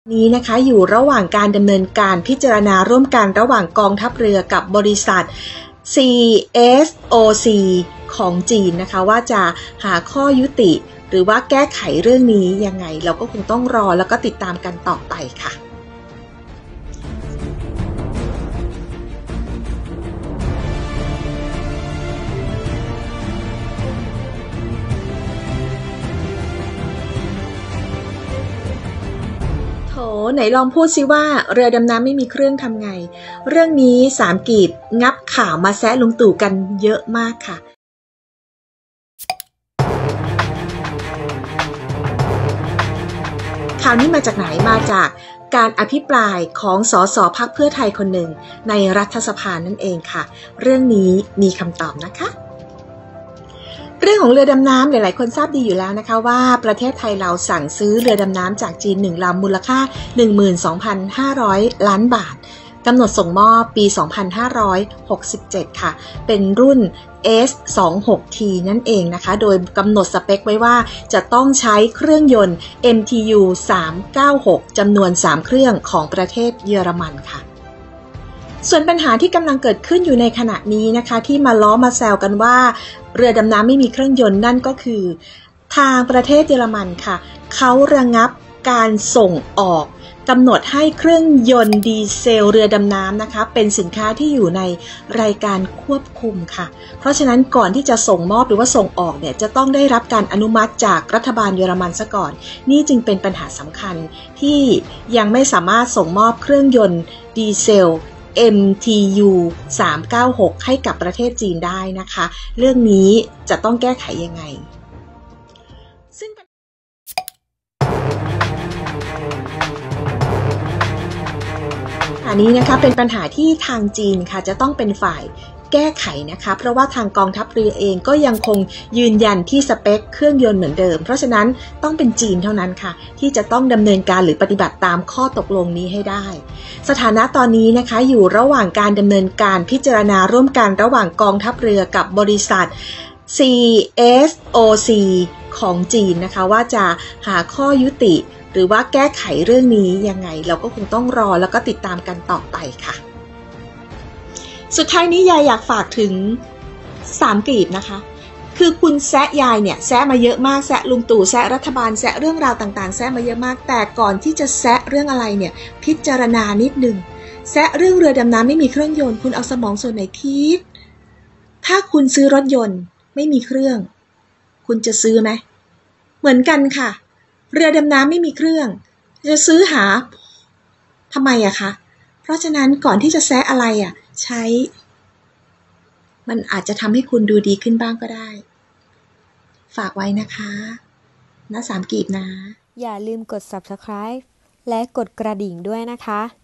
นี้นะคะอยู่ระหว่างการดำเนินการพิจารณาร่วมกันระหว่างกองทัพเรือกับบริษัท CSOC ของจีนนะคะว่าจะหาข้อยุติหรือว่าแก้ไขเรื่องนี้ยังไงเราก็คงต้องรอแล้วก็ติดตามกันต่อไปค่ะไหนลองพูดซิว่าเรือดำน้ำไม่มีเครื่องทำไงเรื่องนี้สามกีบงับข่าวมาแซะลุงตู่กันเยอะมากค่ะข่าวนี้มาจากไหนมาจากการอภิปรายของสสพรรคเพื่อไทยคนหนึ่งในรัฐสภานั่นเองค่ะเรื่องนี้มีคำตอบนะคะเรื่องของเรือดำน้ำหลายๆคนทราบดีอยู่แล้วนะคะว่าประเทศไทยเราสั่งซื้อเรือดำน้ำจากจีน1 ลำมูลค่า 12,500 ล้านบาทกำหนดส่งมอบปี 2567 ค่ะเป็นรุ่น S26T นั่นเองนะคะโดยกำหนดสเปคไว้ว่าจะต้องใช้เครื่องยนต์ MTU 396 จำนวน 3 เครื่องของประเทศเยอรมันค่ะส่วนปัญหาที่กำลังเกิดขึ้นอยู่ในขณะนี้นะคะที่มาล้อมาแซวกันว่าเรือดำน้ำไม่มีเครื่องยนต์นั่นก็คือทางประเทศเยอรมันค่ะเขาระงับการส่งออกกำหนดให้เครื่องยนต์ดีเซลเรือดำน้ำนะคะเป็นสินค้าที่อยู่ในรายการควบคุมค่ะเพราะฉะนั้นก่อนที่จะส่งมอบหรือว่าส่งออกเนี่ยจะต้องได้รับการอนุมัติจากรัฐบาลเยอรมันซะก่อนนี่จึงเป็นปัญหาสำคัญที่ยังไม่สามารถส่งมอบเครื่องยนต์ดีเซลMTU 396 ให้กับประเทศจีนได้นะคะเรื่องนี้จะต้องแก้ไขยังไงซึ่งอันนี้นะคะเป็นปัญหาที่ทางจีนค่ะจะต้องเป็นฝ่ายแก้ไขนะคะเพราะว่าทางกองทัพเรือเองก็ยังคงยืนยันที่สเปคเครื่องยนต์เหมือนเดิมเพราะฉะนั้นต้องเป็นจีนเท่านั้นค่ะที่จะต้องดำเนินการหรือปฏิบัติตามข้อตกลงนี้ให้ได้สถานะตอนนี้นะคะอยู่ระหว่างการดำเนินการพิจารณาร่วมกันระหว่างกองทัพเรือกับบริษัท CSOC ของจีนนะคะว่าจะหาข้อยุติหรือว่าแก้ไขเรื่องนี้ยังไงเราก็คงต้องรอแล้วก็ติดตามกันต่อไปค่ะสุดท้ายนี้ยายอยากฝากถึง3กีบนะคะคือคุณแซะยายเนี่ยแซะมาเยอะมากแซะลุงตู่แซะรัฐบาลแซะเรื่องราวต่างๆแซะมาเยอะมากแต่ก่อนที่จะแซะเรื่องอะไรเนี่ยพิจารณานิดนึงแซะเรื่องเรือดำน้ำไม่มีเครื่องยนต์คุณเอาสมองส่วนไหนคิดถ้าคุณซื้อรถยนต์ไม่มีเครื่องคุณจะซื้อไหมเหมือนกันค่ะเรือดำน้ำไม่มีเครื่องจะซื้อหาทำไมอะคะเพราะฉะนั้นก่อนที่จะแซะอะไรอะใช้มันอาจจะทำให้คุณดูดีขึ้นบ้างก็ได้ฝากไว้นะคะนะ3กีบนะอย่าลืมกด Subscribe และกดกระดิ่งด้วยนะคะ